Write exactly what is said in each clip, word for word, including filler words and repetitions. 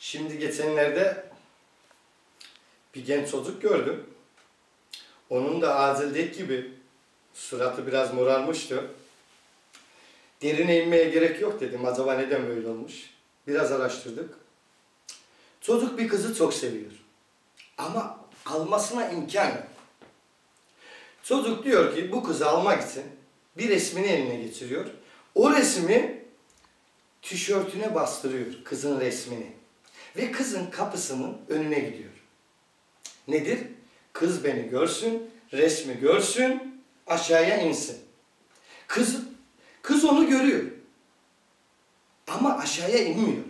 Şimdi geçenlerde bir genç çocuk gördüm. Onun da Azil'deki gibi suratı biraz morarmıştı. Derine inmeye gerek yok dedim. Acaba neden böyle olmuş? Biraz araştırdık. Çocuk bir kızı çok seviyor. Ama almasına imkan yok. Çocuk diyor ki bu kızı almak için bir resmini eline geçiriyor. O resmi tişörtüne bastırıyor, kızın resmini. Ve kızın kapısının önüne gidiyor. Nedir? Kız beni görsün, resmi görsün, aşağıya insin. Kız, kız onu görüyor. Ama aşağıya inmiyor.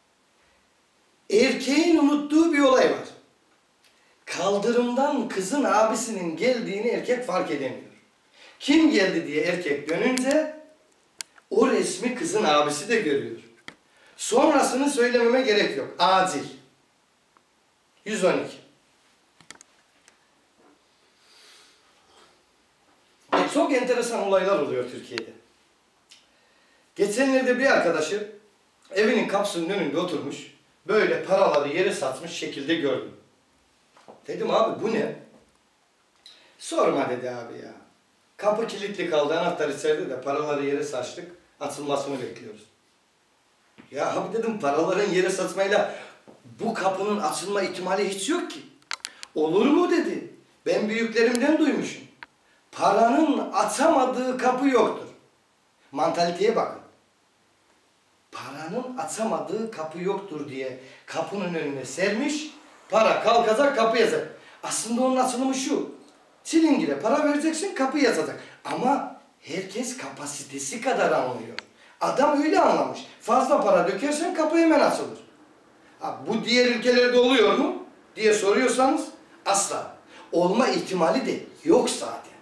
Erkeğin unuttuğu bir olay var. Kaldırımdan kızın abisinin geldiğini erkek fark edemiyor. Kim geldi diye erkek dönünce o resmi kızın abisi de görüyor. Sonrasını söylememe gerek yok. Acil. yüz on iki. E çok enteresan olaylar oluyor Türkiye'de. Geçenlerde bir arkadaşı evinin kapısının önünde oturmuş, böyle paraları yere satmış şekilde gördüm. Dedim abi bu ne? Sorma dedi abi ya. Kapı kilitli kaldı, anahtar içeride de paraları yere saçtık, atılmasını bekliyoruz. Ya abi dedim paraların yere saçmayla bu kapının açılma ihtimali hiç yok ki. Olur mu dedi. Ben büyüklerimden duymuşum. Paranın açamadığı kapı yoktur. Mantaliteye bakın. Paranın açamadığı kapı yoktur diye kapının önüne sermiş, para kalkacak kapı yazacak. Aslında onun açılımı şu. Çilingire para vereceksin, kapı yazacak. Ama herkes kapasitesi kadar anlıyor. Adam öyle anlamış. Fazla para dökersen kapı hemen açılır. Ha, bu diğer ülkelerde oluyor mu diye soruyorsanız asla. Olma ihtimali de yok zaten.